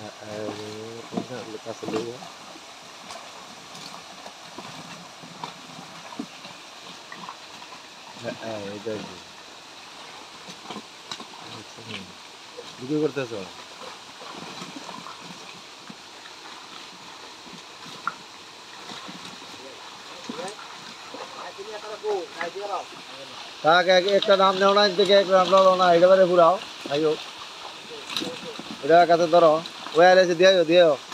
lepas dulu. Itu aja. Video করতেছো? একটা নাম নেও না থেকে একটা নাম নাও না এটা বারে পুরাও আইও এটা কাছে ধরো ওয়ার এসে দিও